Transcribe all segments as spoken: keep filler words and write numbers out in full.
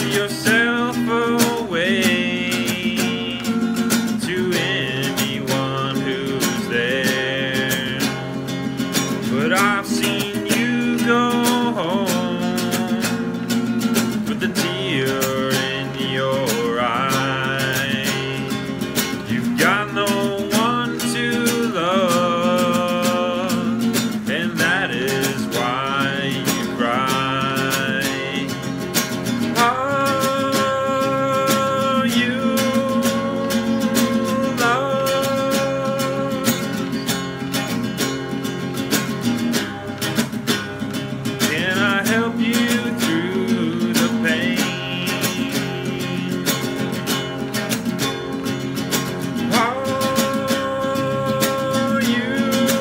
yourself away to anyone who's there, but I've seen you go home with a tear in your eye. You've got no one to love, and that is why you cry. Are you lost? Can I help you through the pain? Are you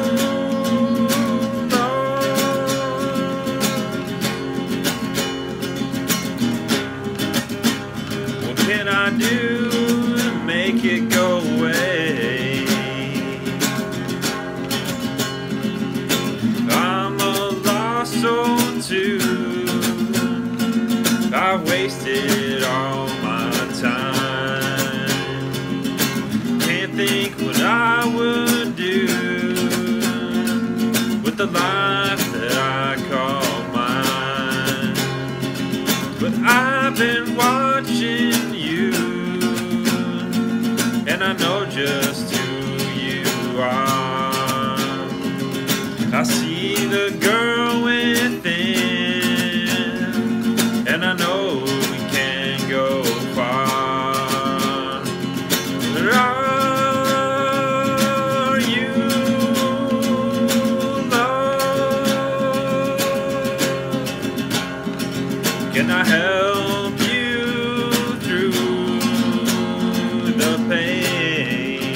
lost? What can I do to make it go away? I'm a lost soul too. I wasted all my time. Can't think what I would do with the life that I call mine. But I've been watching you, and I know just who you are. I see the girl within, and I know we can go far. But are you lost? Can I help you through the pain?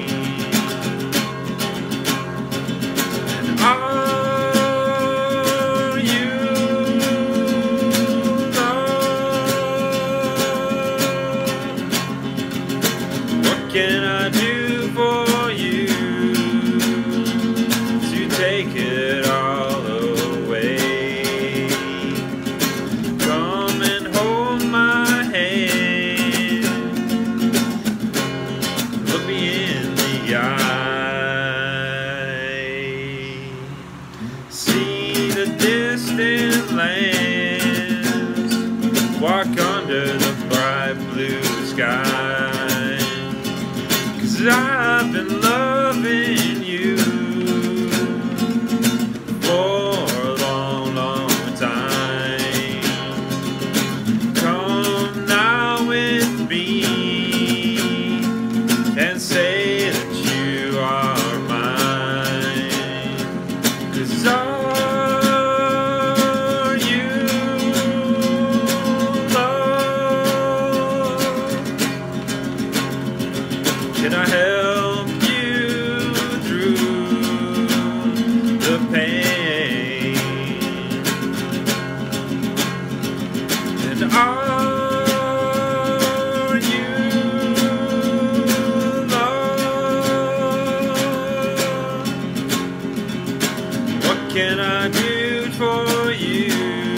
And are you lost? What can I do for you to take it all away? Come and hold my hand, look me in the eye, see the distant lands, walk under the bright blue sky. 'Cause I've been loving you for a long, long time. Come now with me and say that you are mine. 'Cause are you lost? Can I help you through the pain? And are you lost? What can I do for you